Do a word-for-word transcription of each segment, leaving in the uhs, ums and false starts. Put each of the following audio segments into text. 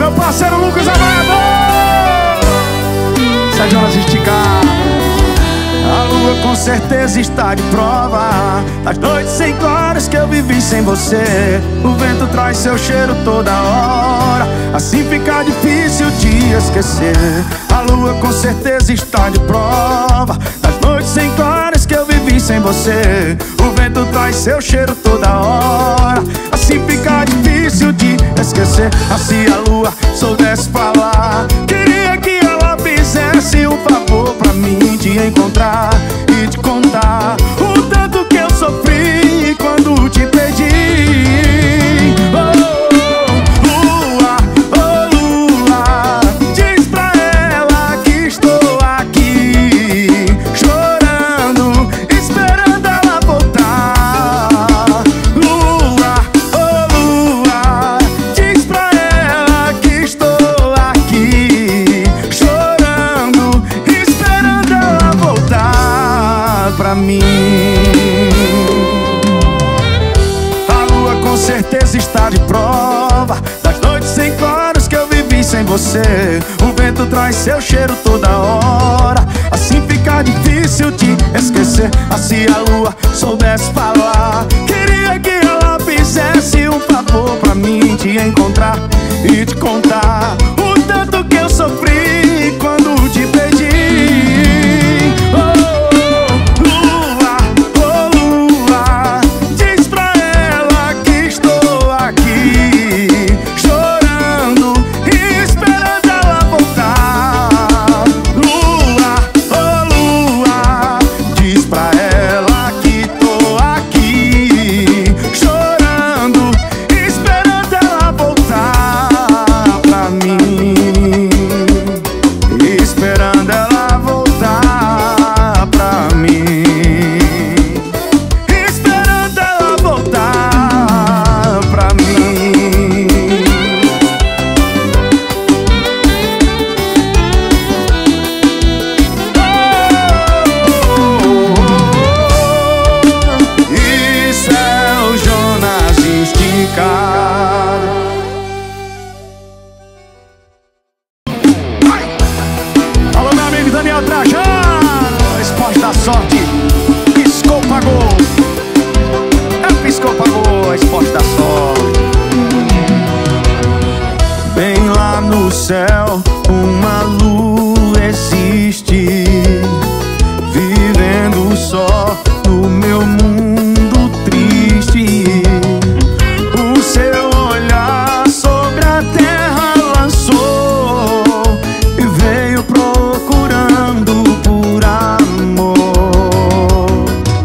meu parceiro Lucas Abraão. Sérgio Jonas esticado. A lua com certeza está de prova das noites sem claras que eu vivi sem você. O vento traz seu cheiro toda hora, assim fica difícil de esquecer. A lua com certeza está de prova das noites sem claras que eu vivi sem você. O vento traz seu cheiro toda hora, assim fica difícil de esquecer. Assim a lua soubesse falar, queria que ela fizesse um favor pra mim te encontrar e te contar o tanto que eu sofri quando te perdi. Oh, lua, oh lua, diz pra ela que estou aqui, chorando, esperando ela voltar. Lua, oh lua, diz pra ela que estou aqui, chorando, esperando ela voltar pra mim. A lua com certeza está de prova das noites sem claros que eu vivi sem você. O vento traz seu cheiro toda hora, assim fica difícil de esquecer. Assim a lua soubesse falar, queria que ela fizesse um favor pra mim te encontrar e te contar o tanto que eu sofri quando te perdi. Oh, lua, oh lua, diz pra ela que estou aqui, chorando e esperando ela voltar. Lua, oh lua, diz pra ela que tô aqui, chorando e esperando ela voltar pra mim, esperando ela voltar pra mim, esperando ela voltar pra mim. Isso é o Jonas esticado. Alô, meu amigo Daniel Trajano, Esporte da Sorte, piscou, pagou. É piscou, pagou, Esporte da Sorte. Bem lá no céu, uma lua existe, vivendo só no meu mundo triste. O seu olhar sobre a terra lançou e veio procurando por amor.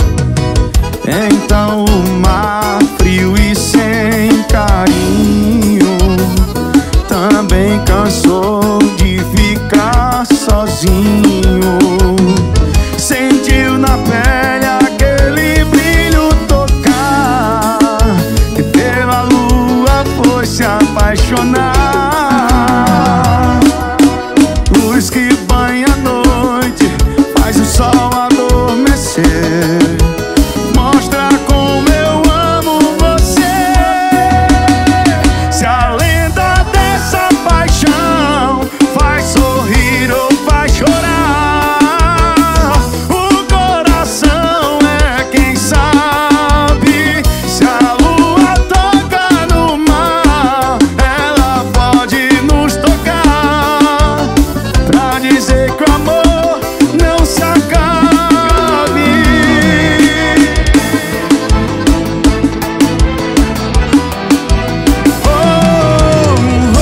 Então o mar frio e sem carinho também cansou de ficar sozinho. Sentiu na pele aquele brilho tocar e pela lua foi se apaixonar. Luz que banha a noite, faz o sol adormecer, mostra como eu amo você. Se a lenda dessa paixão faz sorrir ou faz chorar, o coração é quem sabe. Se a lua toca no mar, ela pode nos tocar, pra dizer que o amor não se acabe. Oh, oh.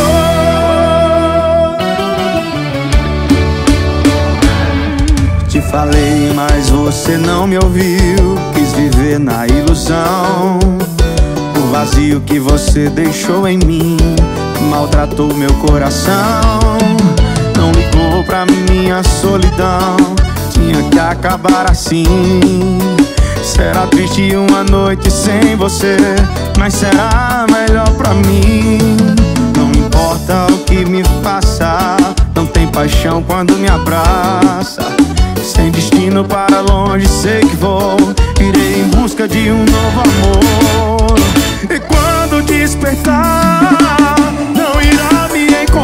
Te falei, mas você não me ouviu. Quis viver na ilusão. O vazio que você deixou em mim maltratou meu coração. Não ligou pra minha solidão, tinha que acabar assim. Será triste uma noite sem você, mas será melhor pra mim. Não importa o que me faça, não tem paixão quando me abraça. Sem destino para longe sei que vou, irei em busca de um novo amor. E quando despertar, não irá me encontrar.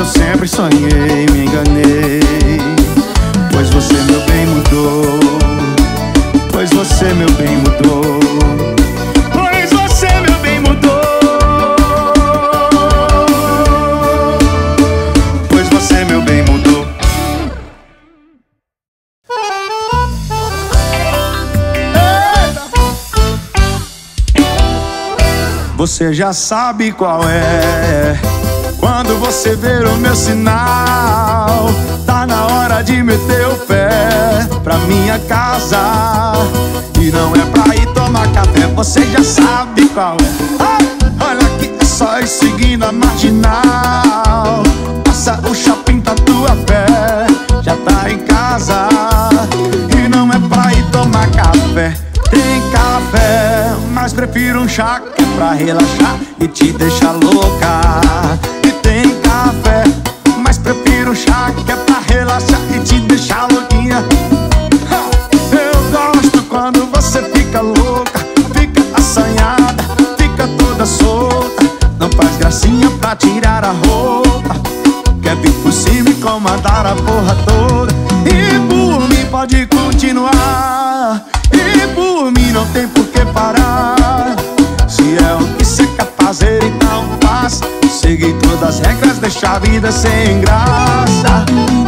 eu sempre sonhei, me enganei. Pois você, meu bem, mudou. Pois você, meu bem, mudou. Pois você, meu bem, mudou. Pois você, meu bem, mudou. Você já sabe qual é. Quando você ver o meu sinal, tá na hora de meter o pé pra minha casa. E não é pra ir tomar café, você já sabe qual é. Ah, olha aqui, é só ir seguindo a marginal. Passa o shopping Tatuapé, já tá em casa. E não é pra ir tomar café. Tem café, mas prefiro um chá que é pra relaxar e te deixar louca. E tem café, mas prefiro um chá que é pra relaxar e te deixar louquinha. Eu gosto quando você fica louca, fica assanhada, fica toda solta. Não faz gracinha pra tirar a roupa, quer vir por cima e comandar a porra toda. E por mim pode continuar, e por mim não tem por que parar. Se é o que você quer fazer, então faça. Seguir todas as regras, deixar a vida sem graça.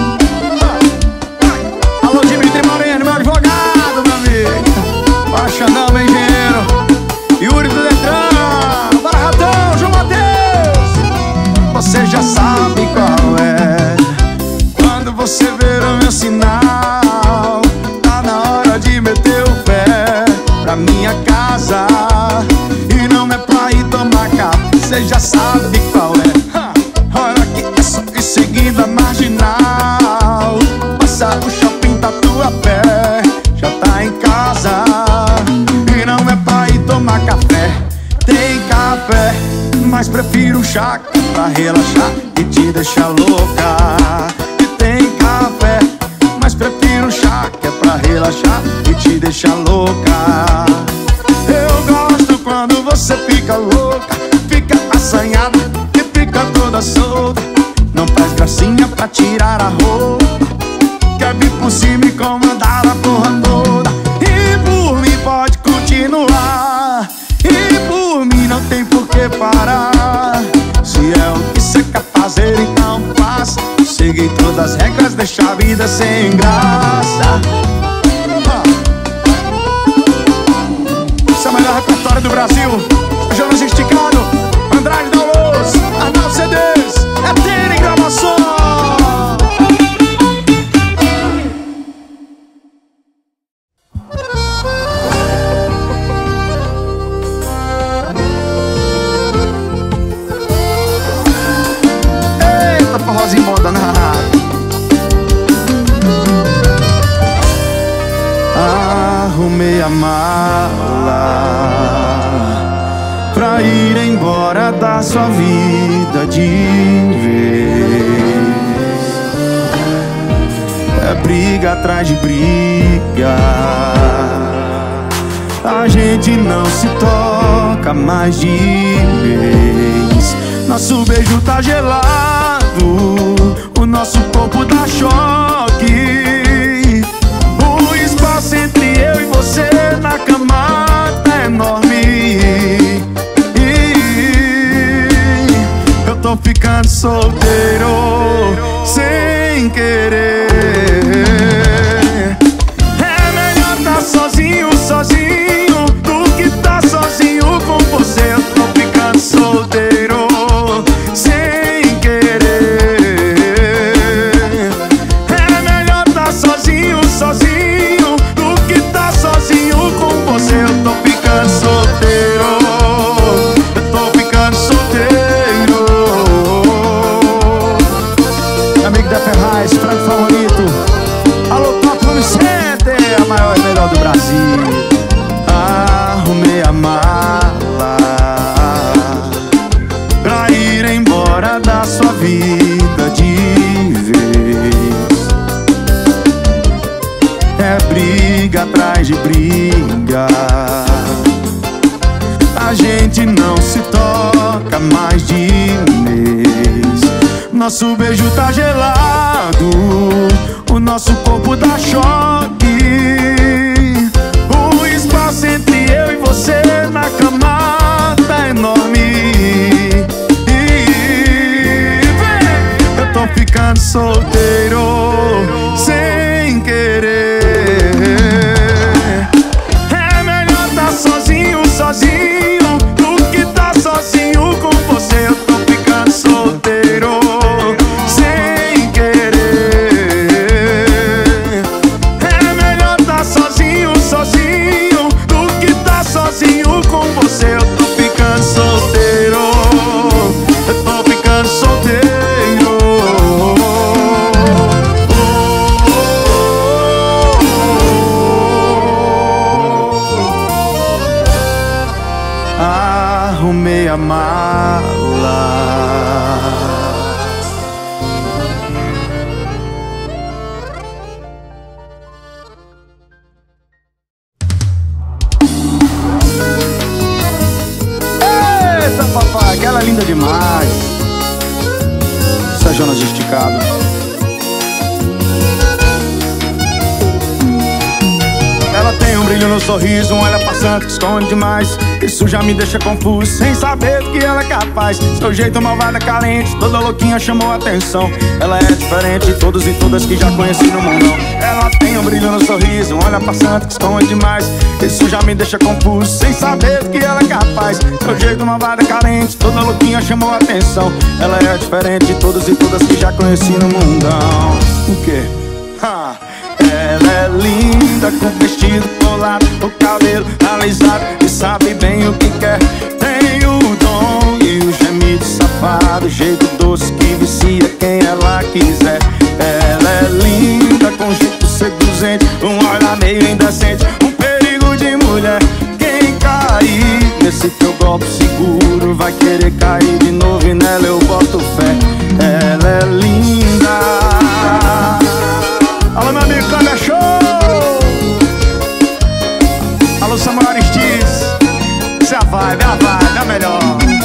Alô, Dimitri Moreno, meu advogado, meu amigo. Baixandão, meu engenheiro Yuri do Detran, Baratão, João Mateus. Você já sabe qual é. Quando você ver o meu sinal, tá na hora de meter o pé pra minha casa. E não é pra ir tomar café, você já sabe qual é. Olha aqui, é só ir seguindo a marginal. Passa o shopping Tatuapé, já tá em casa. E não é pra ir tomar café. Tem café, mas prefiro um chá que é pra relaxar e te deixar louca. E tem café, mas prefiro um chá que é pra relaxar e te deixar louca. Eu gosto quando você fica louca, fica assanhada e fica toda solta. Não faz gracinha pra tirar a roupa, quer vir por cima e comandar a porra toda. E por mim pode continuar, e por mim não tem por que parar. Se é o que você quer fazer, então faça. Seguir todas as regras, deixar a vida sem graça. Esse é o melhor repertório do Brasil. Jonas Esticado, Andrade da Luz, Arnaldo C Ds, é ter em gravação. Eita, forrozinho moda na rádio. Arrumei a mala pra ir embora da sua vida de vez. É briga atrás de briga, a gente não se toca mais de vez. Nosso beijo tá gelado, o nosso corpo dá choque. O espaço entre eu e você na cama tá enorme. Eu tô ficando solteiro sem querer. É melhor tá sozinho, sozinho, do que tá sozinho com você. Eu tô ficando solteiro sem querer. É melhor tá sozinho, sozinho, do que tá sozinho com você. Eu tô ficando solteiro, eu tô ficando solteiro. Amigo da Ferraz, frango favorito. Alô, Top Home Center, a maior e melhor do Brasil. Arrumei a mala pra ir embora da sua vida de vez. É briga atrás de briga, a gente não se toca mais de mês. Nosso beijo tá gelado, o nosso corpo dá choque. O espaço entre eu e você na cama tá enorme. E vem, eu tô ficando solteiro sem querer. É melhor tá sozinho, sozinho, do que tá sozinho com você. Eu tô ficando solteiro sem querer. É melhor tá sozinho, sozinho, do que tá sozinho com você. Eu tô ficando solteiro, eu tô ficando solteiro. Arrumei a mala. Eita, papai, aquela é linda demais. Sérgio Esticado. Ela tem um brilho no sorriso, um olhar passando que esconde demais. Isso já me deixa confuso, sem saber do que ela é capaz. Seu jeito malvada, carente, toda louquinha chamou a atenção. Ela é diferente de todos e todas que já conheci no mundão. Ela tem um brilho no sorriso, um olhar passando que esconde demais. Isso já me deixa confuso, sem saber do que ela é capaz. Seu jeito malvada, carente, toda louquinha chamou a atenção. Ela é diferente de todos e todas que já conheci no mundão. O quê? Ha! Ela é linda, com vestido colado, o cabelo alisado, e sabe bem o que quer. Tem o dom e o gemido safado, jeito doce que vicia quem ela quiser. Ela é linda, com jeito seduzente, um olhar meio indecente, um perigo de mulher. Quem cair nesse teu golpe seguro vai querer cair de novo, e nela eu boto fé. Ela é linda. Alô, meu amigo Câmbia Show! Alô, Samuel Aristides! Isso é a vibe, é a vibe, é a melhor.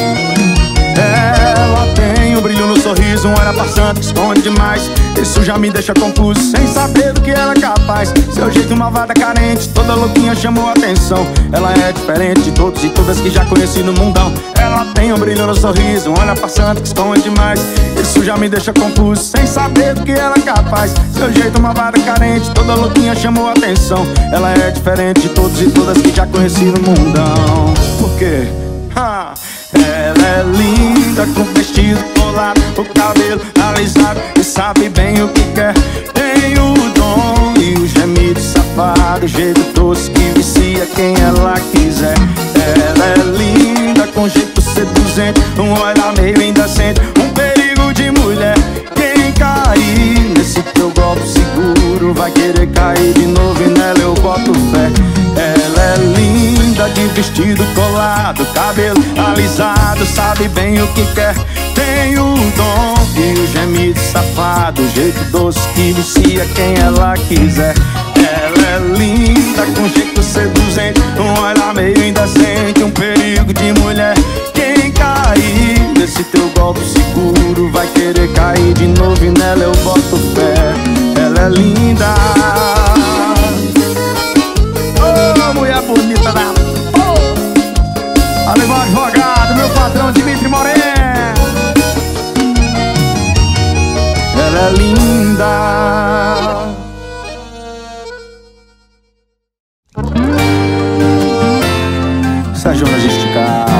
Ela tem um brilho no sorriso, um olhar passando que esconde demais. Isso já me deixa confuso, sem saber do que ela é capaz. Seu jeito malvada, carente, toda louquinha chamou a atenção. Ela é diferente de todos e todas que já conheci no mundão. Ela tem um brilho no sorriso, um olhar passando que esconde demais. Isso já me deixa confuso, sem saber do que ela é capaz. Seu jeito malvada, carente, toda louquinha chamou a atenção. Ela é diferente de todos e todas que já conheci no mundão. Por quê? Ha! Ela é linda, com vestido colado, o cabelo alisado, e sabe bem o que quer. Tem o dom e o gemido safado, jeito doce que vicia quem ela quiser. Ela é linda, com jeito seduzente, um olhar meio indecente, um perigo de mulher. Quem cair nesse teu golpe seguro vai querer cair de novo, e nela eu boto fé. Ela é linda, de vestido colado, cabelo alisado, sabe bem o que quer. Tem o dom e o gemido safado, jeito doce que vicia quem ela quiser. Ela é linda, com jeito seduzente, um olhar meio indecente, um perigo de mulher. Quem cair nesse teu golpe seguro vai querer cair de novo, e nela eu boto fé. Ela é linda. Ô, mulher bonita da oh! Alô, meu advogado, meu patrão Dimitri Moreno. Ela é linda. Sérgio Esticado.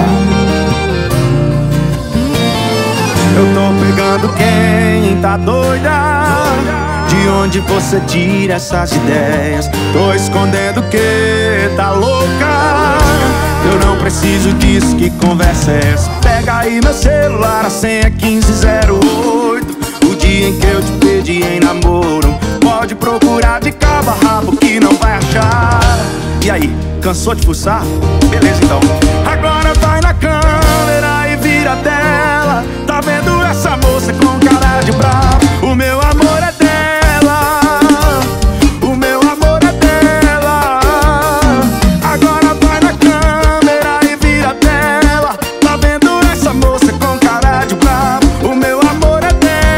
Eu tô pegando quem tá doida. De onde você tira essas ideias? Tô escondendo que tá louca. Eu não preciso disso, que conversa é essa? Pega aí meu celular, a senha é quinze zero oito. O dia em que eu te pedi em namoro. Pode procurar de cabo a rabo que não vai achar. E aí, cansou de fuçar? Beleza então. Agora vai na câmera e vira tela. Tá vendo essa moça com cara de brava? O meu amor é dela, o meu amor é dela. Agora vai na câmera e vira tela. Tá vendo essa moça com cara de brava? O meu amor é dela.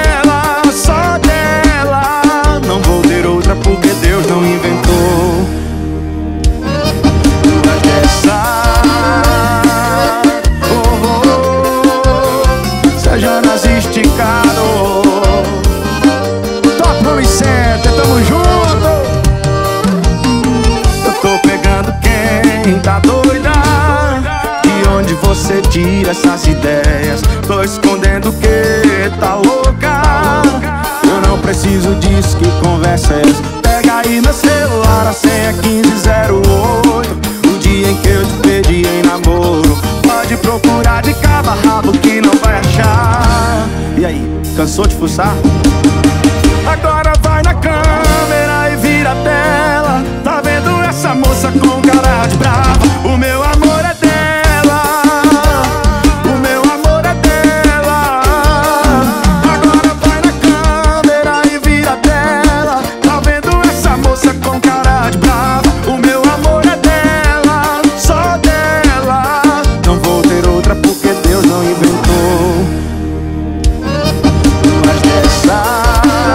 tira essas ideias. Tô escondendo o que? Tá louca? Eu não preciso disso, que conversa é essa? Pega aí meu celular, a senha é quinze zero oito. O dia em que eu te pedi em namoro. Pode procurar de cabo a rabo que não vai achar. E aí, cansou de fuçar? Agora vai na câmera e vira a tela. Tá vendo essa moça com cara de brava? O meu amor é dela, o meu amor é dela. Agora vai na câmera e vira a tela. Tá vendo essa moça com cara de brava? O meu amor é dela, só dela. Não vou ter outra porque Deus não inventou. Mas dessa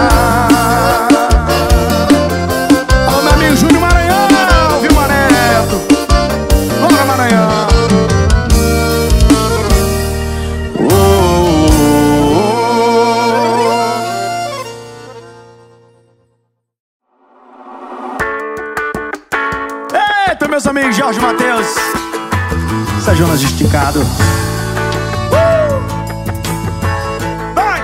meus amigos Jorge Mateus, essa Jonas esticado. Uh! Vai!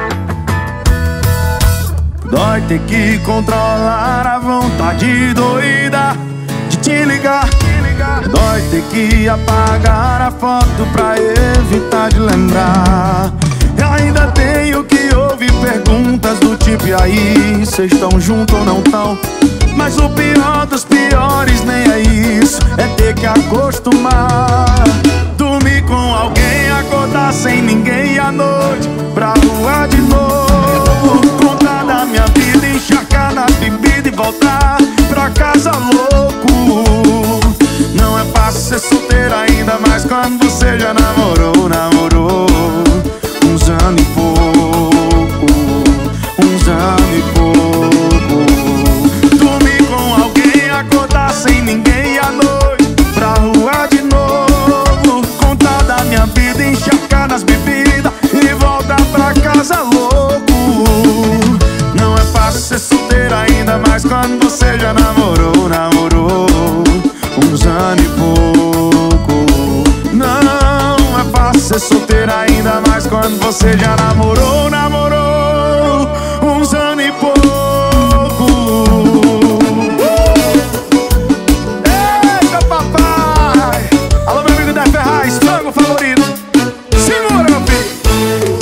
Dói ter que controlar a vontade doida de te ligar. Dói ter que apagar a foto pra evitar de lembrar. Eu ainda tenho que ouvir perguntas do tipo: e aí, cês tão juntos ou não tão? Mas o pior dos piores nem é isso, é ter que acostumar. Dormir com alguém, acordar sem ninguém e à noite pra rua de novo. Contar da minha vida, encharcar na bebida e voltar pra casa louco. Não é fácil ser solteiro ainda mais quando você já namorou, namorou uns anos e pouco, uns anos e pouco. Dormir com alguém, acordar sem ninguém e à noite pra rua de novo. Contar da minha vida, encharcar nas bebidas e voltar pra casa louco. Não é fácil ser solteiro ainda mais quando você já namorou, namorou uns anos e pouco. Não é fácil ser solteiro ainda mais quando você já namorou, namorou uns anos e pouco. Eita papai! Alô meu amigo Dé Ferraz, frango favorito. Segura meu filho.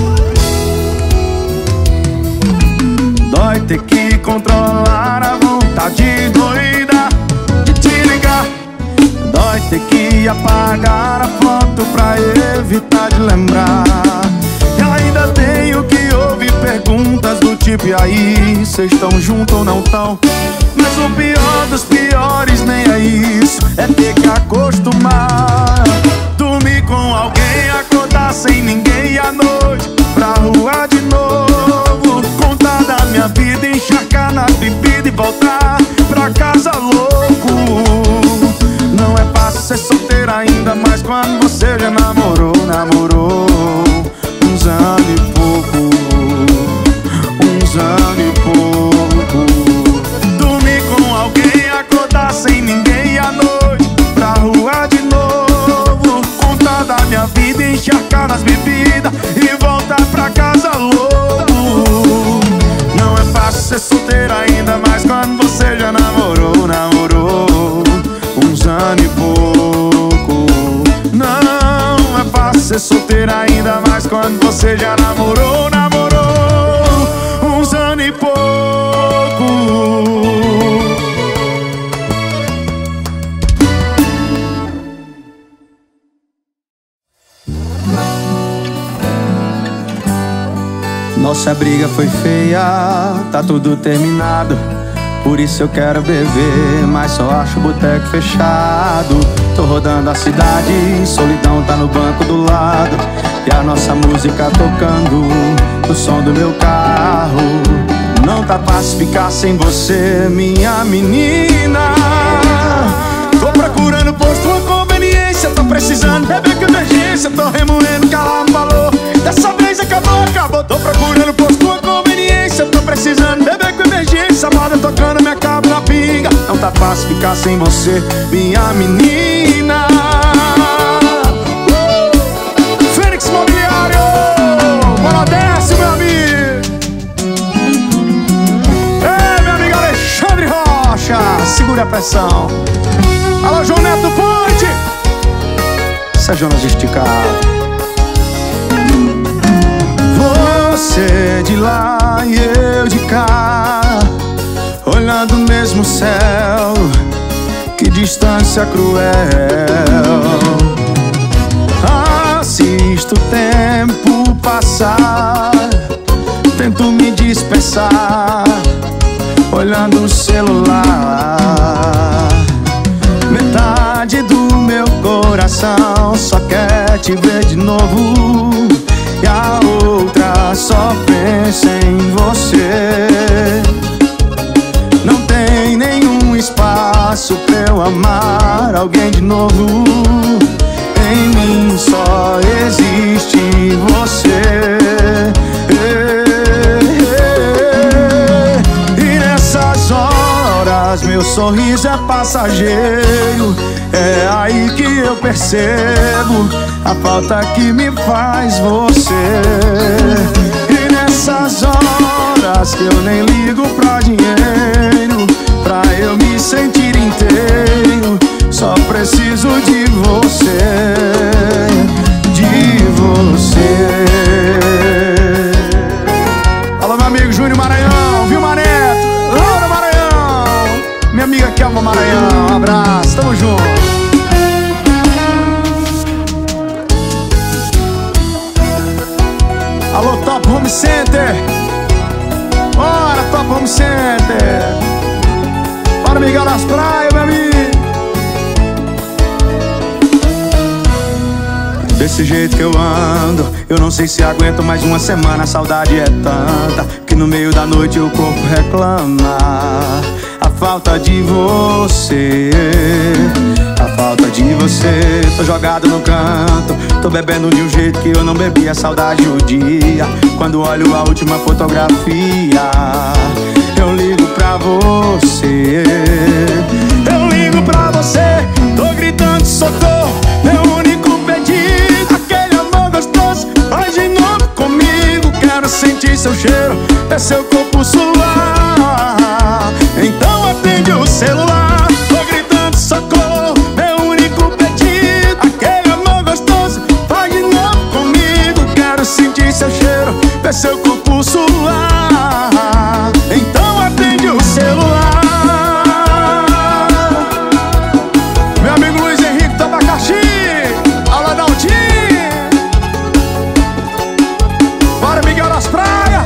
Dói ter que controlar a vontade doida de te ligar. Dói ter que apagar a foto pra evitar de lembrar. Eu ainda tenho que ouvir perguntas do tipo: e aí, cês tão juntos ou não tão? Mas o pior dos piores nem é isso, é ter que acostumar. Dormir com alguém, acordar sem ninguém e à noite pra rua de novo. Contar da minha vida, encharcar na bebida e voltar pra casa louco. Não é fácil ser solteiro ainda mais quando você já namorou, namorou uns anos e pouco, uns anos e pouco. Dormir com alguém, acordar sem ninguém e à noite pra rua de novo. Contar da minha vida, encharcar nas bebidas e voltar pra casa louco. Não é fácil ser solteiro ainda mais quando você já namorou, namorou uns anos e pouco. Não é fácil ser solteiro ainda mais quando você já namorou, namorou uns anos e pouco. Nossa briga foi feia, tá tudo terminado. Por isso eu quero beber, mas só acho o boteco fechado. Tô rodando a cidade, solidão tá no banco do lado. E a nossa música tocando no som do meu carro. Não tá fácil ficar sem você, minha menina. Tô procurando posto, uma conveniência. Tô precisando beber com emergência. Tô remoendo que ela falou. Dessa vez acabou, acabou. Tô procurando posto, uma conveniência. Tô precisando beber com emergência. Moda tocando, minha cabo na pinga. Não tá fácil ficar sem você, minha menina. uh! pressão. Alô, João Neto do Ponte, Sérgio Jonas esticado. Você de lá e eu de cá, olhando o mesmo céu, que distância cruel. Assisto o tempo passar, tento me dispersar, olhando o celular. Metade do meu coração só quer te ver de novo, e a outra só pensa em você. Não tem nenhum espaço pra eu amar alguém de novo. Em mim só existe você. E nessas horas meu sorriso é passageiro. É aí que eu percebo a falta que me faz você. E nessas horas que eu nem ligo pra dinheiro, pra eu me sentir inteiro, só preciso de você, de você. Alô, meu amigo Júnior Maranhão, viu, Maneto? Laura Maranhão, minha amiga Kelma Maranhão, um abraço, tamo junto. Alô, Top Home Center, bora, Top Home Center, bora, Miguel das Praias, meu amigo. Desse jeito que eu ando, eu não sei se aguento mais uma semana. A saudade é tanta que no meio da noite o corpo reclama a falta de você, a falta de você. Tô jogado no canto, tô bebendo de um jeito que eu não bebia. Saudade o dia quando olho a última fotografia. Eu ligo pra você, eu ligo pra você, tô gritando socorro, meu único pedido, aquele amor gostoso, faz de novo comigo. Quero sentir seu cheiro, é seu corpo suar. Então atende o celular, tô gritando socorro, meu único pedido, aquele amor gostoso, faz de novo comigo. Quero sentir seu cheiro, é seu corpo suar. Então atende o celular. Meu amigo Luiz Henrique do Abacaxi, alô, Daltinho, bora, Miguel das Praias.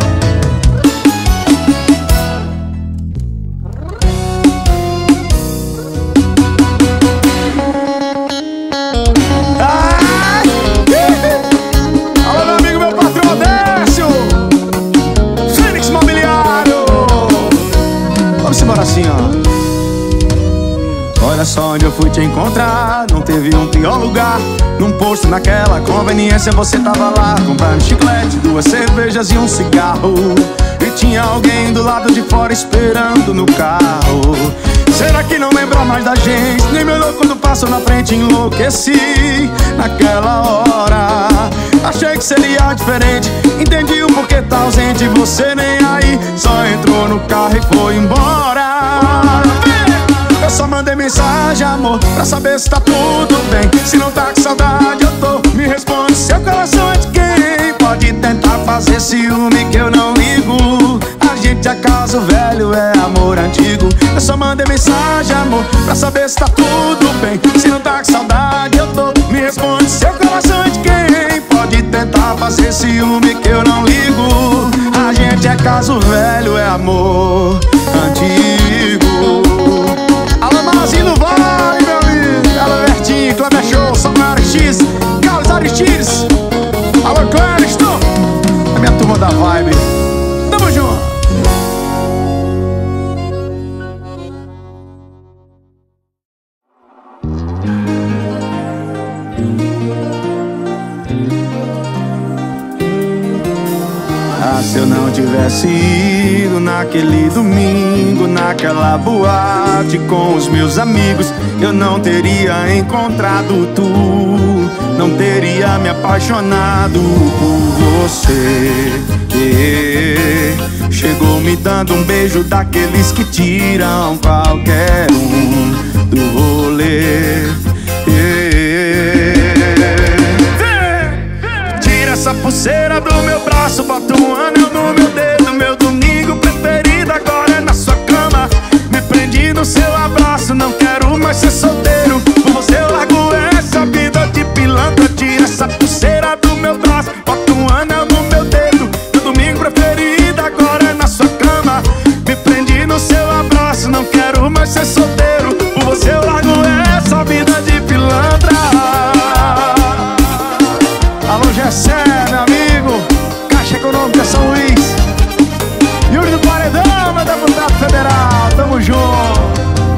Ah, alô, meu amigo, meu patrão Décio, Fênix Imobiliário. Vamos embora assim, ó. Olha só onde eu fui te encontrar, não teve um pior lugar. Num posto naquela conveniência você tava lá, comprando chiclete, duas cervejas e um cigarro. E tinha alguém do lado de fora esperando no carro. Será que não lembra mais da gente? Nem me olhou quando passou na frente, enlouqueci naquela hora. Achei que seria diferente, entendi o porquê tá ausente. Você nem aí, só entrou no carro e foi embora. Eu só mandei mensagem, amor, pra saber se tá tudo bem. Se não tá com saudade, eu tô. Me responde, seu coração é de quem? Pode tentar fazer ciúme que eu não ligo. A gente é caso velho, é amor antigo. Eu só mandei mensagem, amor, pra saber se tá tudo bem. Se não tá com saudade, eu tô. Me responde, seu coração é de quem? Pode tentar fazer ciúme que eu não ligo. A gente é caso velho, é amor antigo. Alô, Mazinho do Vale, meu amigo. Alô, Bertinho, Cleber Show, Samuel Aristides, Carlos Aristides. Alô, Clériston, é minha turma da vibe. Tamo junto. Ah, se eu não tivesse ido naquele domingo, naquela boate com os meus amigos, eu não teria encontrado tu, não teria me apaixonado por você. Chegou me dando um beijo daqueles que tiram qualquer um do rolê. Tira essa pulseira do meu braço, bota um anel no meu dedo. Meu domingo preferido agora é na sua cama. Me prendi no seu abraço, não quero mais ser solteiro. Por você eu largo essa vida de pilantra. Tira essa pulseira do meu braço, bota um anel no meu dedo. Meu domingo preferido agora é na sua cama. Me prendi no seu abraço, não quero mais ser solteiro. Por você eu largo essa vida de pilantra. Alô, Gessé, meu amigo, Caixa Econômica São Luís, Yuri do Paredão, meu deputado federal, tamo junto.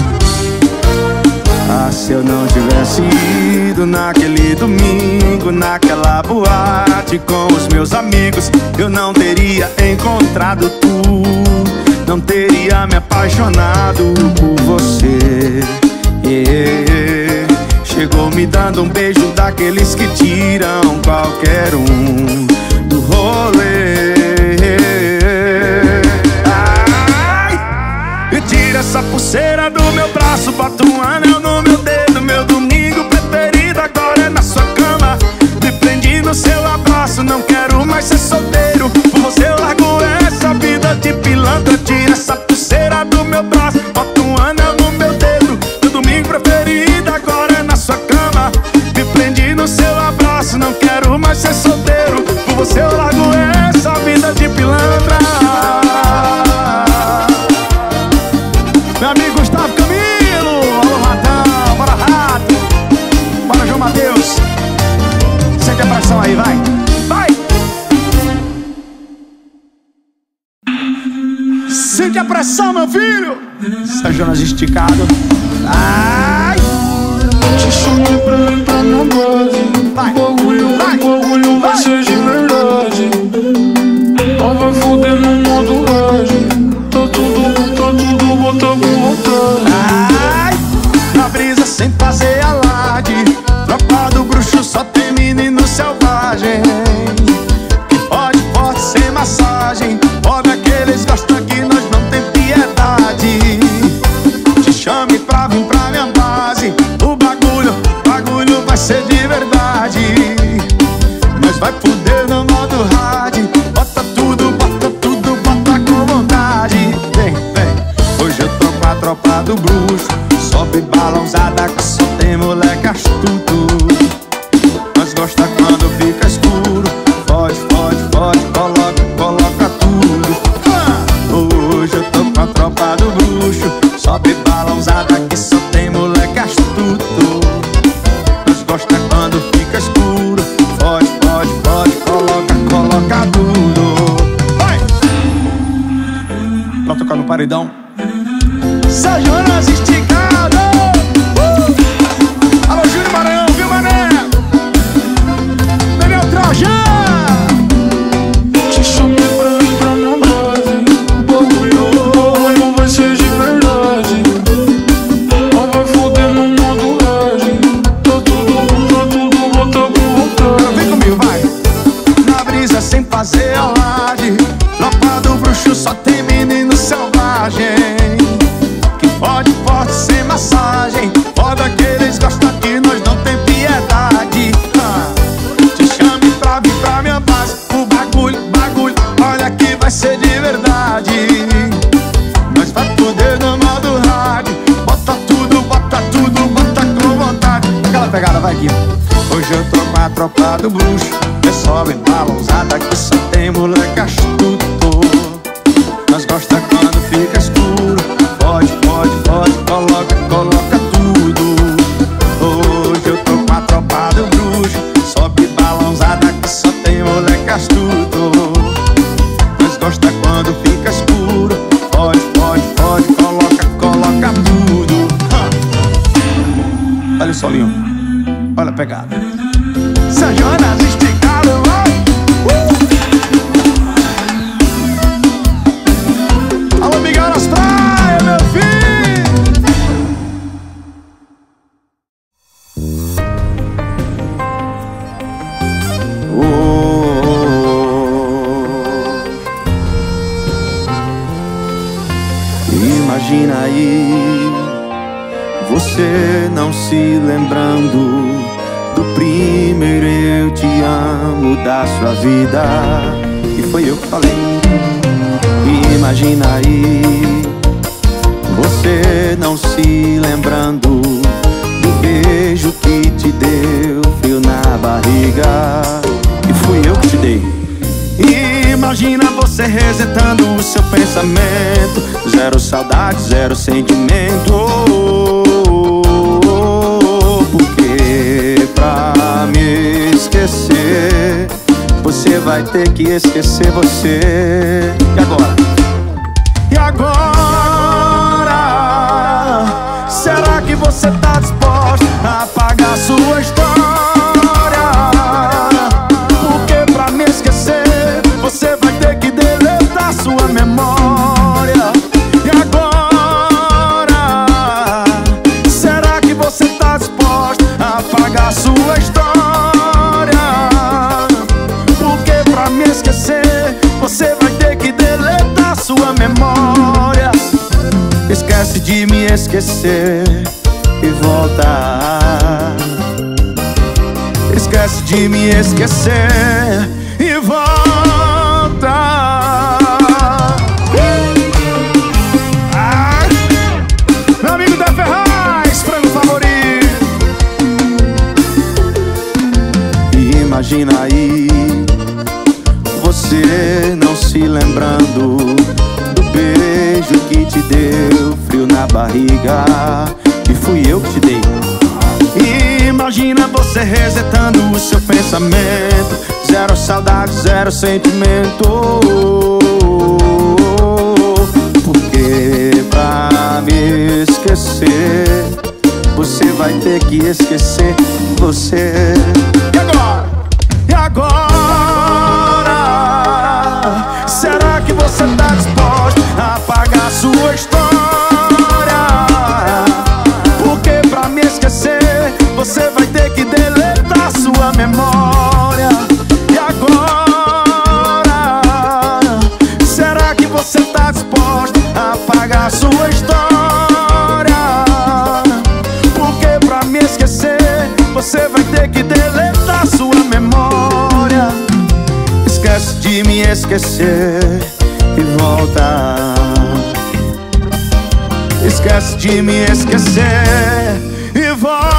Ah, se eu não tivesse ido naquele domingo, naquela boate com os meus amigos, eu não teria encontrado tu, não teria me apaixonado por você. Yeah. Chegou me dando um beijo daqueles que tiram qualquer um do rolê. Ai, e tira essa pulseira do meu braço, bota um anel no meu dedo. Meu domingo preferido agora é na sua cama. Me prendi no seu abraço, não quero mais ser solteiro. Por você eu largo essa vida de pilantra. Tira essa pulseira do meu braço, bota um anel no meu dedo. Meu domingo preferido agora é na sua cama. Me prendi no seu abraço, não quero mais ser solteiro. Por você eu largo essa vida de pilantra. Meu amigo Gustavo Camilo, alô Ratão, bora Rato, bora João Mateus. Sente a pressão aí, vai, vai. Sente a pressão, meu filho. Essa Jonas esticado. Ai, te chamei pra mim pra minha base. vai, O orgulho, vai, o orgulho vai vai. ser de verdade. Não vai foder no modo hard. Tá tudo, tá tudo, bota com vontade. Ai, na brisa sem fazer alarde. Tropa do bruxo só tem menino selvagem. Que pode, pode ser massagem. Pode aqueles gostam que nós não tem piedade. Te chame pra vir pra minha base. O bagulho, bagulho vai ser de verdade. Nós vai fuder no modo hard. Bota tudo, bota tudo, bota com vontade. Vem, vem. Hoje eu tô com a tropa do bruxo. Sobe balãozada que só tem moleque astuto. Nós gosta quando fica escuro. Fode, fode, fode, coloca, coloca tudo. Ah! Hoje eu tô com a tropa do bruxo. Sobe balãozada que só tem moleque astuto. Nós gosta quando fica escuro. Fode, fode, fode, coloca, coloca tudo. Vai! Pra tocar no paredão, São Jonas esticado. uh! Alô, Júnior Maranhão, viu, mané? Daniel Trajano. Te chamei pra mim pra minha base. O orgulho, o orgulho vai ser de verdade. Não vai foder no modo hard. Tá tudo, tá tudo, bota com vontade. Vem comigo, vai. Na brisa sem fazer alarde. Tropa do bruxo só tem menino selvagem. Que pode, pode ser massagem. Pode aqueles gostam que nós não tem piedade. Ah, te chame pra vir pra minha base. O bagulho, bagulho, olha que vai ser de verdade. Nós vai poder no modo hard. Bota tudo, bota tudo, bota com vontade. Aquela pegada, vai aqui. Hoje eu tô com a tropa do bruxo. É só bem balãozada que só tem moleque astuto. Nós gosta quando fica escuro. Pode, pode, pode, coloca, coloca tudo. Hoje eu tô com a tropa do bruxo. Sobe balãozada que só tem moleque astuto. Nós gosta quando fica escuro. Pode, pode, pode, coloca, coloca tudo. Ah. Olha o solinho, olha a pegada. São Jonas esticado, vai. Uh! Imagina aí, você não se lembrando do primeiro eu te amo da sua vida. E foi eu que falei. Imagina aí, você não se lembrando do beijo que te deu frio na barriga. E fui eu que te dei. Imagina você resetando o seu pensamento. Zero saudade, zero sentimento. Porque pra me esquecer, você vai ter que esquecer você. E agora? E agora? Será que você tá disposta a apagar sua história? Porque pra me esquecer, você vai ter que deletar sua memória. E agora? Será que você tá disposta a apagar sua história? Porque pra me esquecer, você vai ter que deletar sua memória. Esquece de me esquecer e volta. Esquece de me esquecer e volta. Ah, meu amigo da Ferraz, frango favorito. Imagina aí, você não se lembrando do beijo que te deu frio na barriga. E fui eu que te dei. Imagina você resetando o seu pensamento. Zero saudade, zero sentimento. Porque pra me esquecer, você vai ter que esquecer você. E agora? E agora? Será que você tá disposta a apagar sua história? Porque pra me esquecer, você vai ter que deletar sua memória. E agora? Será que você tá disposta a apagar sua história? Porque pra me esquecer, você vai ter que deletar sua memória. Esquece de me esquecer e volta. Esquece de me esquecer e volta.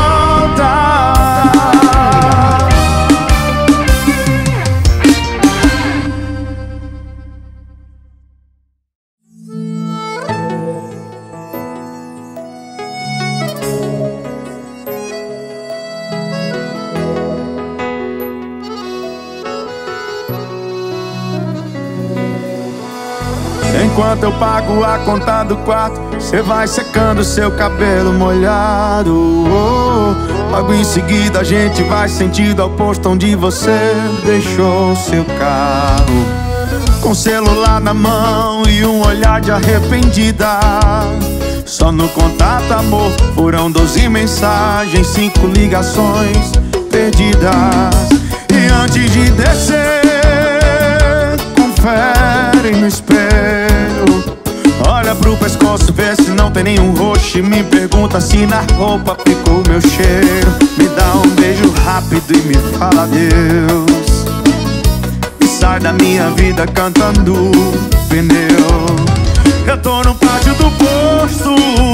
Enquanto eu pago a conta do quarto, cê vai secando seu cabelo molhado. Oh, logo em seguida a gente vai sentido ao posto onde você deixou seu carro. Com o celular na mão e um olhar de arrependida. Só no contato, amor, foram doze mensagens, cinco ligações perdidas. E antes de descer, confere no espelho. Olha pro pescoço, vê se não tem nenhum roxo e me pergunta se na roupa ficou meu cheiro. Me dá um beijo rápido e me fala adeus. E sai da minha vida cantando pneu. Eu tô no pátio do posto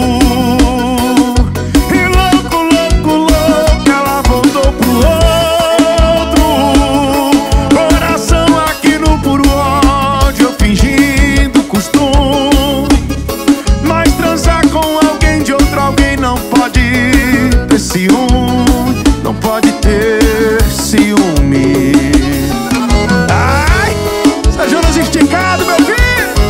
e louco, louco, louco, ela voltou pro outro. Coração aqui no puro ódio, eu fingindo costume. Mas transar com alguém de outro alguém não pode ter ciúme. Não pode ter ciúme. Ai, Sajonas esticado, meu filho.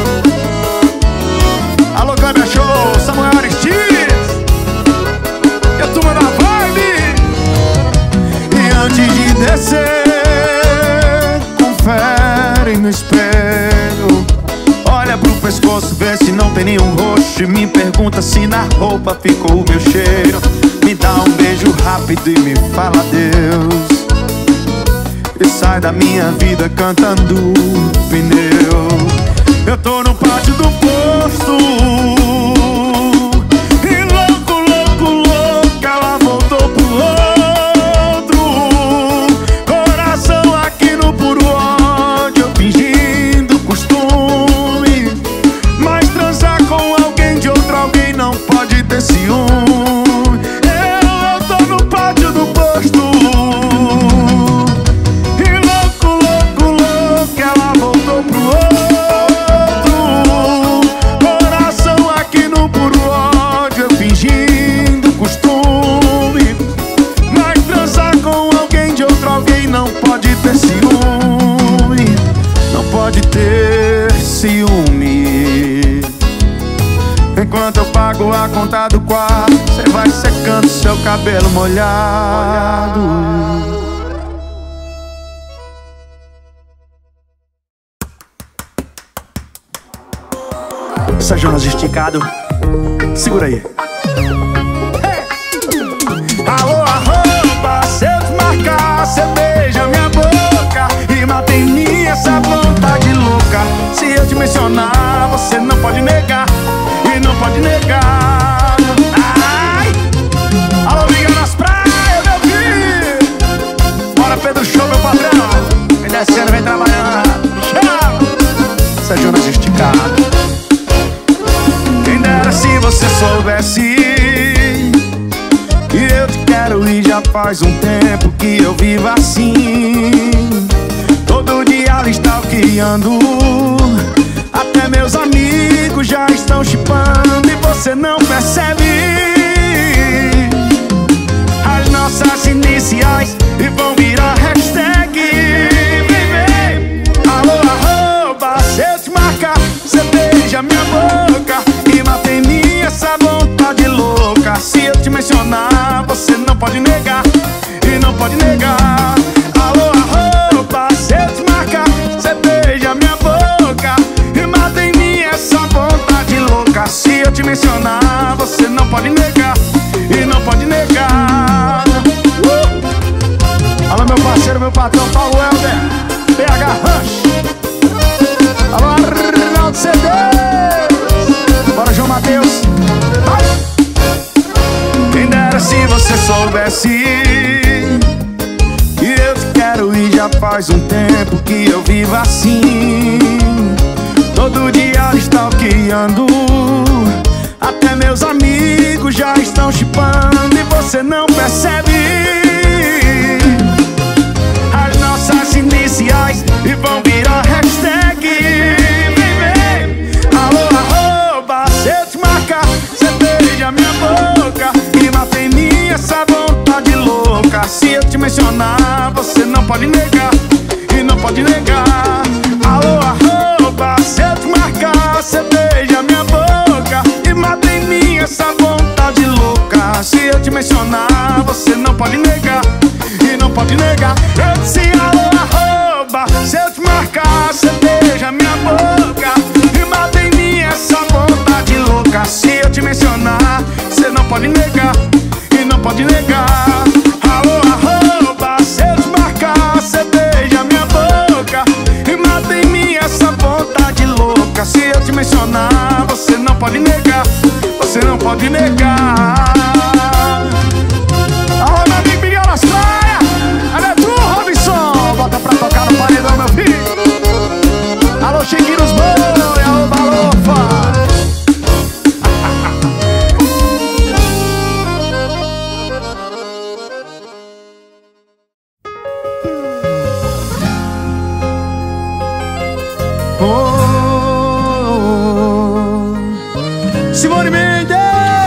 Alô, Câmbia Show, Samuel Aristides e a turma da Vibe. E antes de descer, confere no espelho. Olha pro pescoço, vê se não tem nenhum roxo e me pergunta se na roupa ficou o meu cheiro. Me dá um beijo rápido e me fala adeus. E sai da minha vida cantando pneu. Eu tô no pátio do posto ter ciúme, não pode ter ciúme. Enquanto eu pago a conta do quarto, cê vai secando seu cabelo molhado. Essa Jonas esticado, segura aí. Alô, arroba, se eu te marcar, cê beija minha boca e mata em mim essa vontade louca. Se eu te mencionar, você não pode negar, e não pode negar. Ai! Alô, liga nas praias, meu filho. Bora, Pedro Show, meu padrão. Vem descendo, vem trabalhando. Tchau! Essa Jonas esticado. Quem dera se você soubesse que eu te quero e já faz um tempo que eu vivo assim. Todo dia ela está stalkeando, até meus amigos já estão chipando e você não percebe as nossas iniciais e vão virar hashtag. Vem, vem. Alô, arroba, se eu te marcar, você beija minha boca e mata em mim essa vontade louca. Se eu te mencionar, você não pode negar, e não pode negar. Alô, arroba, se eu te marcar, você beija minha boca e mata em mim essa vontade louca. Se eu te mencionar, você não pode negar, e não pode negar. uh! Alô, meu parceiro, meu patrão Paulo Helder, P H Rush. Alô, Arnaldo C D. Bora, João Matheus. Vai! Quem dera se você soubesse que eu te quero e já faz um tempo que eu vivo assim. Todo dia stalkeando, até meus amigos já estão chipando e você não percebe as nossas iniciais e vão virar hashtag. Vem, vem. Alô, arroba, se eu te marcar, você beija minha boca e mata em mim essa vontade louca. Se eu te mencionar, você não pode negar, e não pode negar. Alô, arroba, se eu te marcar, você beija minha boca e mata em mim essa vontade louca. Se eu te mencionar, você não pode negar, e não pode negar. Eu disse alô, arroba, se eu te marcar, você beija minha boca e mata em mim essa vontade louca. Se eu te mencionar, você não pode negar, e não pode negar. Alô, arroba, se eu te marcar, você beija minha boca e mata em mim essa vontade louca. Se eu te mencionar, você não pode negar, você não pode negar. Alô, meu amigo Miguel nas praias, é tu, Robinson, bota pra tocar no paredão, meu filho. Alô, Chiquinhos Bolo e alô, Balofa. Simone Mendes,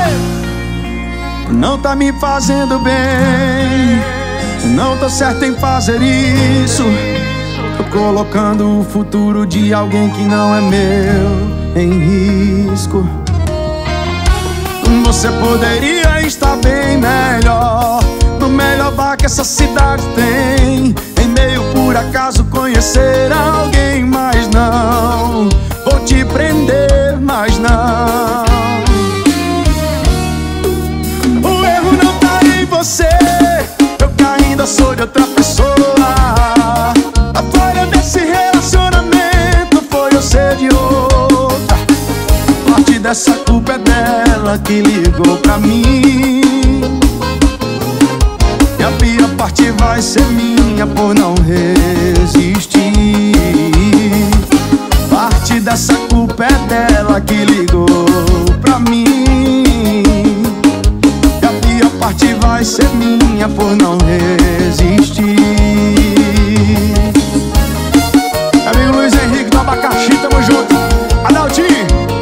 não tá me fazendo bem, não tô certo em fazer isso. Tô colocando o futuro de alguém que não é meu em risco. Você poderia estar bem melhor, no melhor bar que essa cidade tem. Em meio por acaso conhecer alguém, mas não vou te prender, mas não. O erro não tá em você, eu que ainda sou de outra pessoa. A falha desse relacionamento foi eu ser de outra. Parte dessa culpa é dela que ligou pra mim, e a pior parte vai ser minha por não resistir. Parte dessa culpa é dela que ligou pra mim, e a pior parte vai ser minha por não resistir. Amigo Luiz Henrique do Abacaxi, tamo junto. Arnaldinho.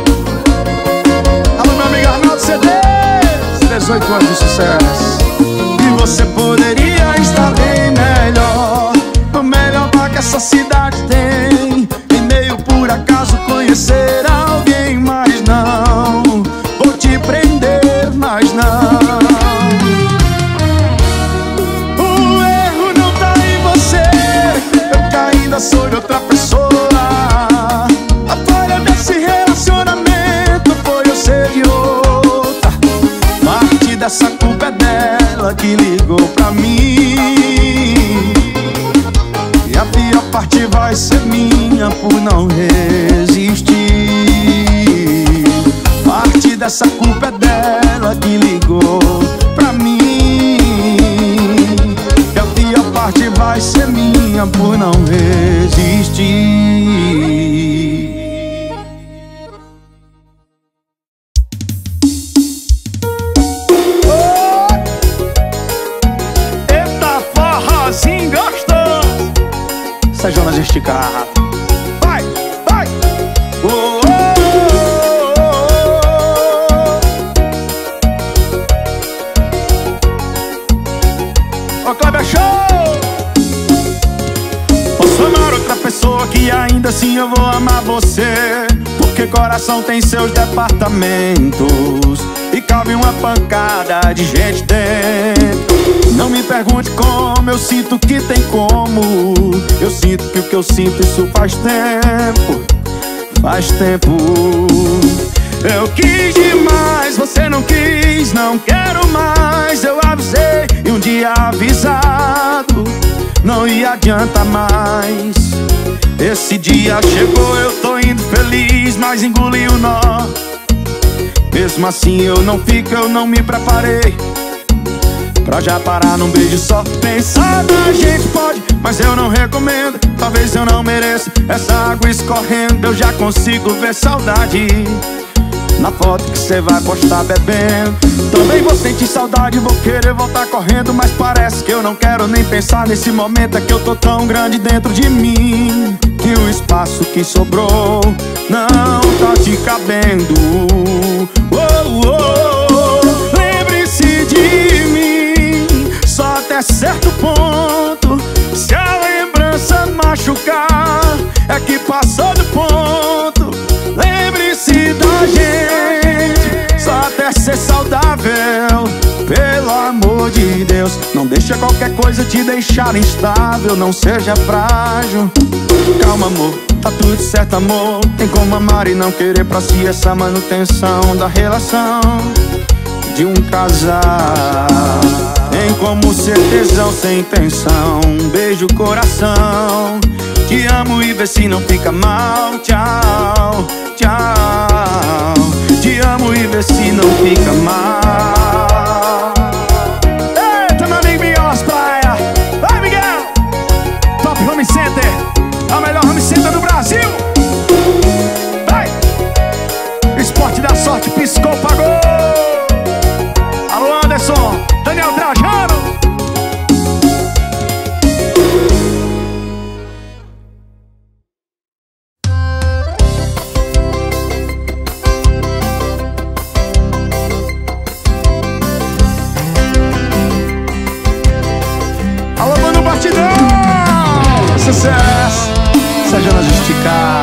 Alô, meu amigo Arnaldo C D. dezoito anos de sucesso. E você poderia estar bem melhor, no melhor que essa cidade tem. E meio por acaso conhecer alguém, mas não vou te prender, mas não. O erro não tá em você, eu que ainda sou de outra pessoa. A falha desse relacionamento foi eu ser de outra. Parte dessa culpa é dela que ligou pra mim. E a pior parte vai ser minha por não resistir. Parte dessa culpa é dela que ligou pra mim. E a pior parte vai ser minha por não resistir. Oh! Eita, forrozinho gostoso. Essa Jonas esticar. Vai, vai. Oh, oh, oh, oh. Ô, Kleber Show. Posso amar outra pessoa que ainda assim eu vou amar você, porque coração tem seus departamentos e cabe uma pancada de gente dentro. Não me pergunte como, eu sinto que tem como. Eu sinto que o que eu sinto, isso faz tempo. Faz tempo. Eu quis demais, você não quis. Não quero mais, eu avisei. E um dia avisado não ia adiantar mais. Esse dia chegou, eu tô indo feliz, mas engoli o nó. Mesmo assim eu não fico, eu não me preparei pra já parar num beijo só. Pensar na gente pode, mas eu não recomendo. Talvez eu não mereça essa água escorrendo. Eu já consigo ver saudade na foto que cê vai postar bebendo. Também vou sentir saudade, vou querer voltar correndo, mas parece que eu não quero nem pensar nesse momento. É que eu tô tão grande dentro de mim que o espaço que sobrou não tá te cabendo. Oh, oh, oh. Lembre-se de mim só até certo ponto. Se a lembrança machucar, é que passou do ponto. Lembre-se da gente só até ser saudável. Pelo amor de Deus, não deixa qualquer coisa te deixar instável. Não seja frágil. Calma, amor, tá tudo certo, amor. Tem como amar e não querer pra si essa manutenção da relação de um casal. Tem como ser tesão sem intenção. Um beijo, coração. Te amo e vê se não fica mal. Tchau, tchau. Te amo e vê se não fica mal. Eita, meu amigo Miguel As Praia. Vai, Miguel. Top Home Center, a melhor home center do Brasil. Vai. Esporte da sorte, piscou, pagou. Alô, Anderson, Daniel Trajano. Alô, mano, batidão. Sucesso. Essa Jonas esticar.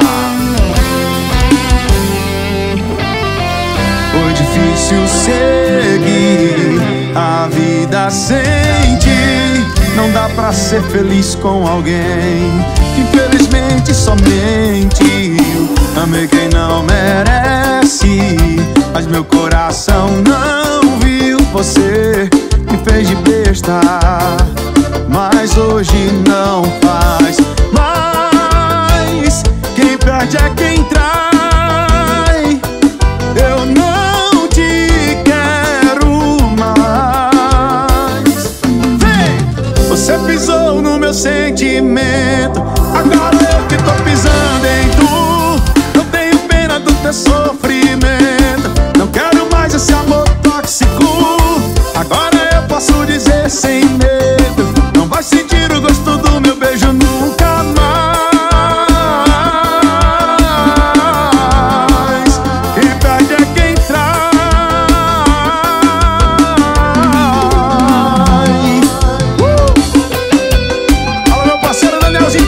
Foi difícil seguir a vida sem ti. Não dá pra ser feliz com alguém que infelizmente somente amei quem não merece. Mas meu coração não viu, você me fez de besta. Mas hoje não faz mais. Quem perde é quem trai. Eu não te quero mais. Vem! Você pisou no meu sentimento, agora eu que tô pisando em tu. Não tenho pena do teu sofrimento. Não quero mais esse amor tóxico. Agora eu posso dizer sem medo, não vai sentir o gosto do meu beijo nunca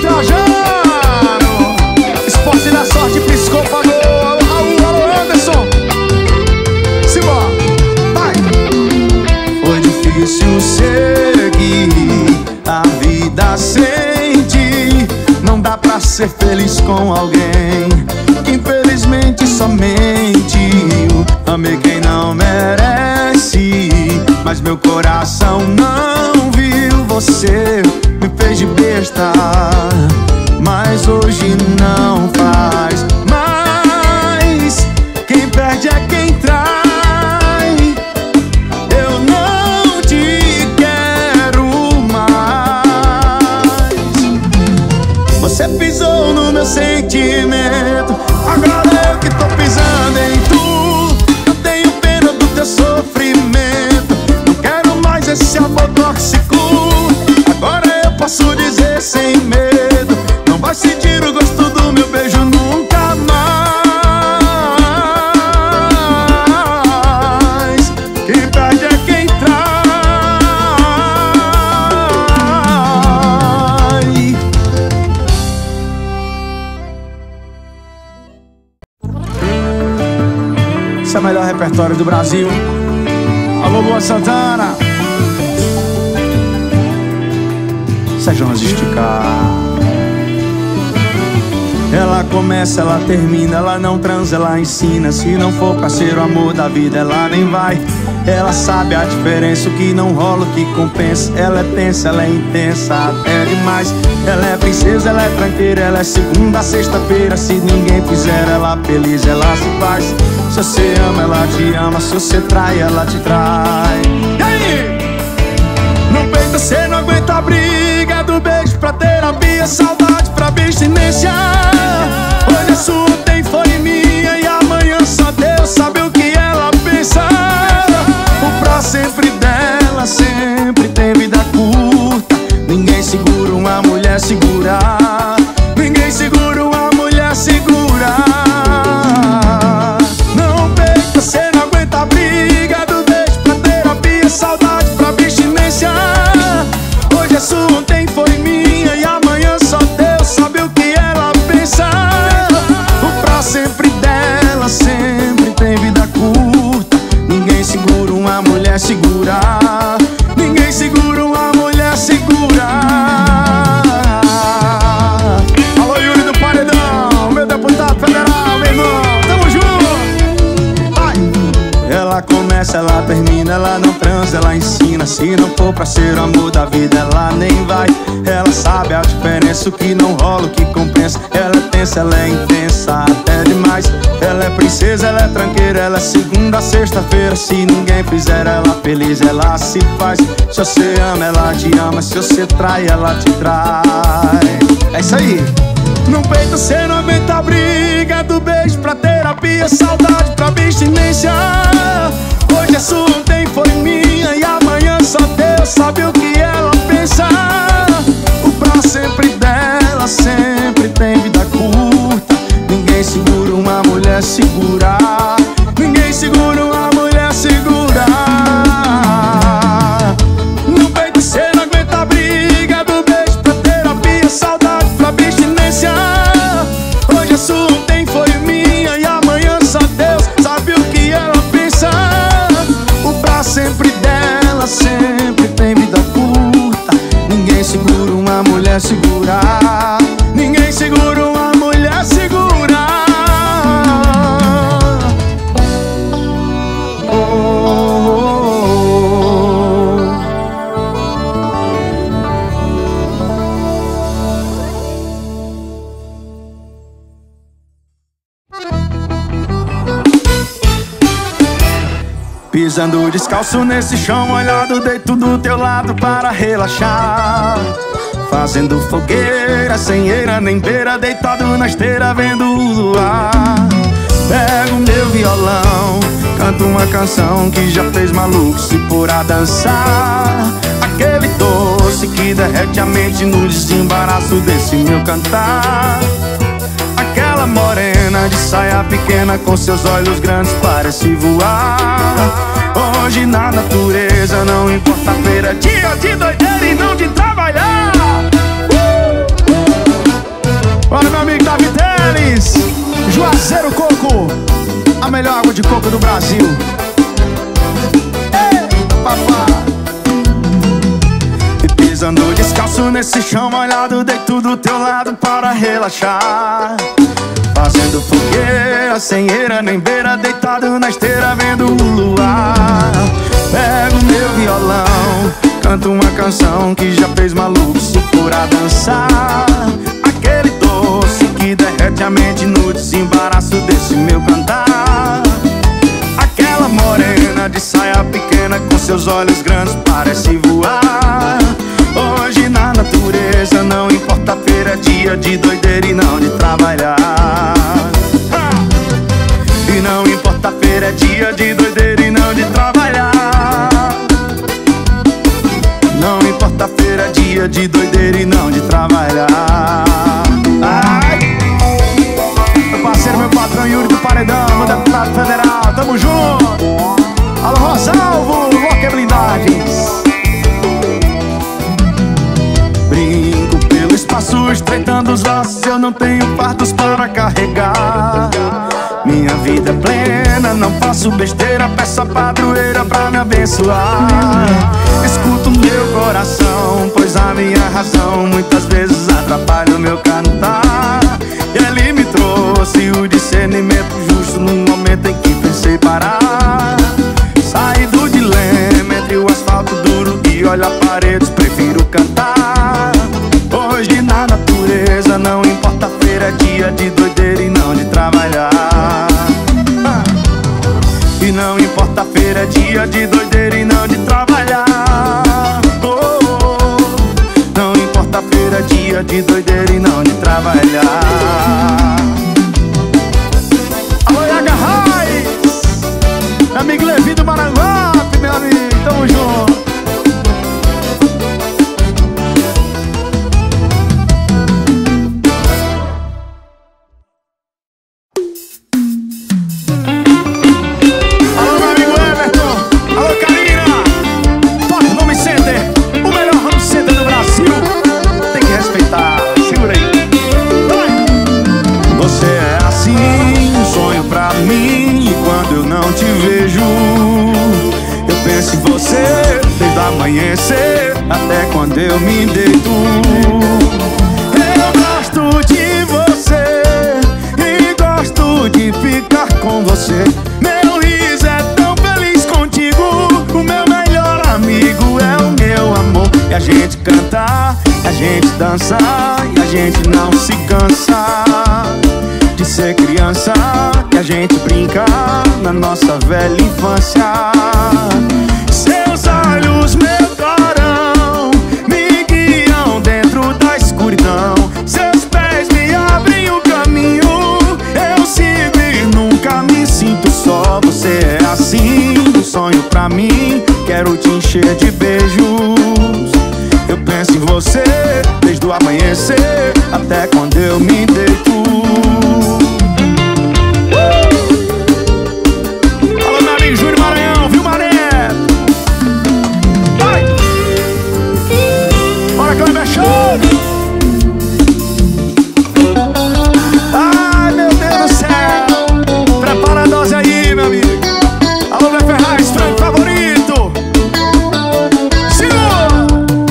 Trajano, Esporte da Sorte, Psicófago. Alô, alô, Anderson. Simbora, vai. Foi difícil seguir a vida sem ti. Não dá pra ser feliz com alguém que infelizmente somente eu amei quem não merece. Mas meu coração não viu, você me fez de besta. Mas hoje não faz mais. Quem perde é quem trai. Eu não te quero mais. Você pisou no meu sentimento, agora eu que tô pisando em tu. Eu tenho pena do teu sofrimento, não quero mais esse amor tóxico. Agora eu posso dizer sem medo, não vai sentir o gosto do meu beijo nunca mais. Quem perde é quem trai. Esse é o melhor repertório do Brasil. Alô, Boa Santana. Sérgio Esticar. Ela começa, ela termina, ela não transa, ela ensina. Se não for pra ser o amor da vida, ela nem vai. Ela sabe a diferença, o que não rola, o que compensa. Ela é tensa, ela é intensa, até demais. Ela é princesa, ela é tranqueira, ela é segunda a sexta-feira. Se ninguém fizer ela feliz, ela se faz. Se você ama, ela te ama. Se você trai, ela te trai. E aí? No peito cê não aguenta a briga, do beijo pra terapia, saudade pra abstinência. Hoje a sua ontem foi minha e amanhã só Deus sabe o que ela pensa. O pra sempre dela sempre tem vida curta. Ninguém segura uma mulher segura. Ninguém segura uma mulher segura. Não peito, cê não aguenta a briga, do beijo pra terapia, saudade pra abstinência. Hoje a sua ontem foi minha e amanhã só Deus sabe o que ela pensa. O pra sempre dela sempre tem vida curta. Ninguém segura uma mulher segura. Ninguém segura uma mulher segura. Alô, Yuri do Paredão, meu deputado federal, meu irmão, tamo junto. Vai. Ela começa, ela termina, ela não transa, ela ensina. Se não for pra ser o amor da vida, ela nem vai. Ela sabe a diferença, o que não rola, o que compensa. Ela é tensa, ela é intensa, até demais. Ela é princesa, ela é tranqueira, ela é segunda a sexta-feira. Se ninguém fizer ela feliz, ela se faz. Se você ama, ela te ama. Se você trai, ela te trai. É isso aí. No peito cê não aguenta a briga, do beijo pra terapia, saudade pra abstinência. Hoje a sua ontem foi minha e amanhã só Deus sabe o que ela pensa. O pra sempre dela sempre tem vida curta. Ninguém segura uma mulher segura. Ninguém segura uma mulher segura. No peito cê não aguenta a briga, do beijo pra terapia, saudade pra abstinência. Hoje a sua ontem foi minha e amanhã só Deus sabe o que ela pensa. O pra sempre dela sempre tem vida curta. Ninguém segura uma mulher segura. Ninguém segura uma mulher segura. Pisando descalço nesse chão molhado, deito do teu lado para relaxar. Fazendo fogueira, sem eira nem beira, deitado na esteira vendo o luar. Pego meu violão, canto uma canção que já fez maluco se pôr a dançar. Aquele doce que derrete a mente no desembaraço desse meu cantar. Aquela morena de saia pequena com seus olhos grandes parece voar. Hoje na natureza não importa a feira, dia de doideira e não de trabalhar. uh, uh. Zero Coco, a melhor água de coco do Brasil. Ei, papai. E pisando descalço nesse chão molhado, deito do teu lado para relaxar. Fazendo fogueira, sem eira nem beira, deitado na esteira vendo o luar. Pego meu violão, canto uma canção que já fez maluco se pôr a dançar. Aquele doce que derrete a mente no desembaraço desse meu cantar. Aquela morena de saia pequena com seus olhos grandes parece voar. Hoje na natureza não importa a feira, é dia de doideira e não de trabalhar. E não importa a feira, é dia de doideira e não de trabalhar. Não importa a feira, é dia de doideira e não de trabalhar. Ai. Meu parceiro, meu patrão Yuri do Paredão, meu deputado federal, tamo junto. Alô Rosalvo, Walker Blindagens. Brinco pelo espaço, estreitando os laços, eu não tenho fardos para carregar. Minha vida é plena, não faço besteira, peço a padroeira pra me abençoar. Escuto meu coração, pois a minha razão muitas vezes atrapalha o meu cantar. E ele me trouxe o discernimento justo num momento em que pensei parar. Saí do dilema entre o asfalto duro e olho a paredes, prefiro cantar. Hoje na natureza não importa a feira, é dia de doideira e não de trabalhar. E não importa a feira, é dia de doideira e não de trabalhar. Oh, oh. Não importa a feira, é dia de doideira e não de trabalhar. Alô, Yaga Raiz, meu amigo Levi do Maranguape, meu amigo, tamo junto. Amanhecer até quando eu me deito. Eu gosto de você e gosto de ficar com você. Meu riso é tão feliz contigo. O meu melhor amigo é o meu amor. E a gente canta, a gente dança e a gente não se cansa de ser criança. E a gente brinca na nossa velha infância. Seus olhos, meu clarão, me guiam dentro da escuridão. Seus pés me abrem o caminho. Eu sigo e nunca me sinto só. Você é assim, um sonho pra mim. Quero te encher de beijos. Eu penso em você desde o amanhecer até quando eu me deito. Ai, meu Deus do céu. Prepara a dose aí, meu amigo. Alô, Zé Ferraz, frango favorito. Segura!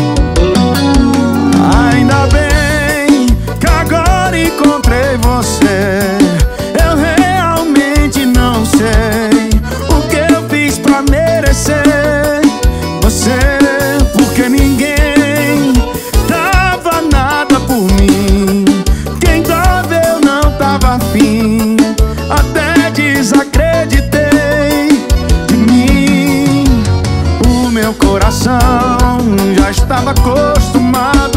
Ainda bem que agora encontrei você. Eu realmente não sei o que eu fiz pra merecer você, porque ninguém até desacreditei de mim. O meu coração já estava acostumado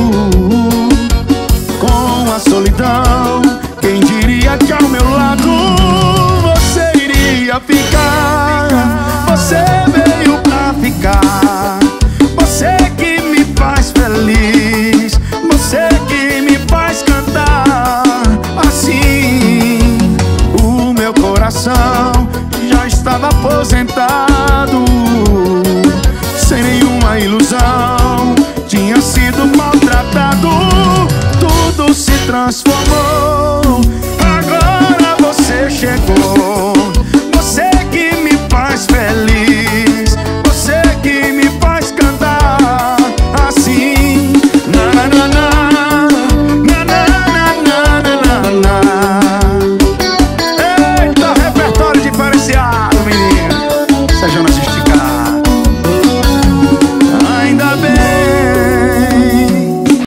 com a solidão. Quem diria que ao meu lado você iria ficar? Você veio pra ficar. Você que me faz feliz. Você que me faz cantar assim. O meu coração já estava aposentado, sem nenhuma ilusão, tinha sido maltratado. Tudo se transformou